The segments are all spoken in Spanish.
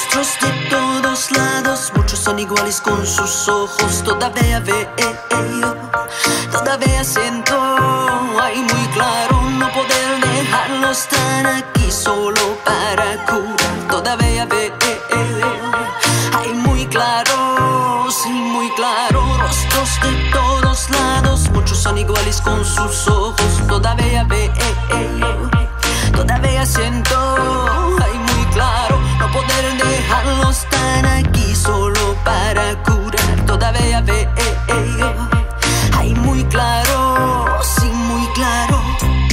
Rostros de todos lados, muchos son iguales con sus ojos. Todavía veo, todavía siento, ay, muy claro, no poder dejarlos tan aquí solo para curar. Todavía veo, ay, muy claro, sí, muy claro. Rostros de todos lados, muchos son iguales con sus ojos. Todavía veo, todavía siento, ay, muy claro, no poder dejarlos tan aquí solo para curar. Todavía veo, ay, muy claro, sí, muy claro.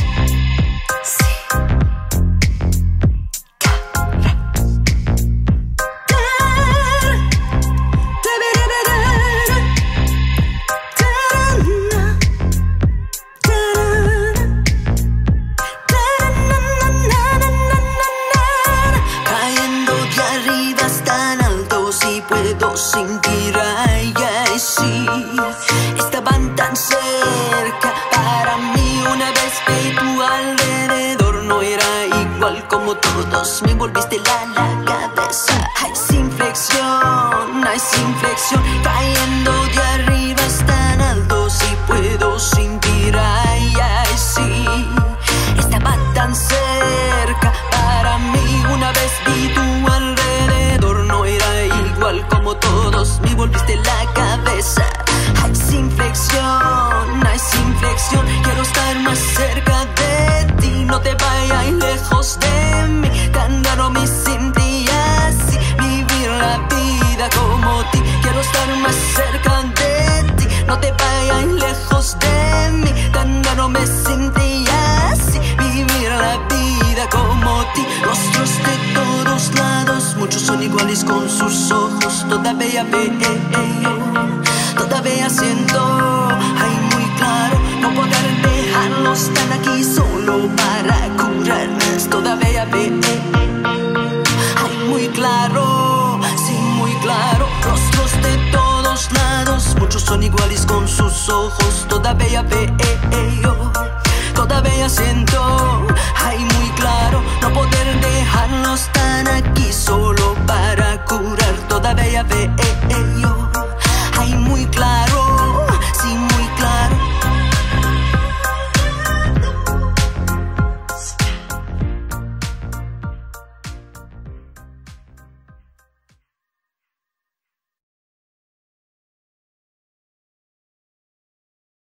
Puedo sentir, ay, ay, sí, estaban tan cerca para mí. Una vez que tu alrededor no era igual como todos, me volviste la cabeza. Ay, sin flexión, ay, sin flexión, cayendo de arriba es tan alto. Sí puedo sentir, ay, ay, sí, estaba tan cerca para mí. Una vez vi tu alrededor no era igual como todos, me volviste la cabeza. Ay, sin flexión, ay, sin flexión, quiero estar más cerca de ti. No te vayas lejos de mí, tan raro me sentí así, vivir la vida como ti. Quiero estar más cerca de ti, no te vayas lejos de mí, tan raro me sentí así, vivir la vida como ti. Rostros de todos lados, muchos son iguales con sus ojos. Todavía veo, todavía siento, ay, muy claro, no poder dejarlos tan aquí solo para curarnos. Todavía veo, ay, muy claro, sí, muy claro. Rostros de todos lados, muchos son iguales con sus ojos. Todavía veo, todavía siento, ay, muy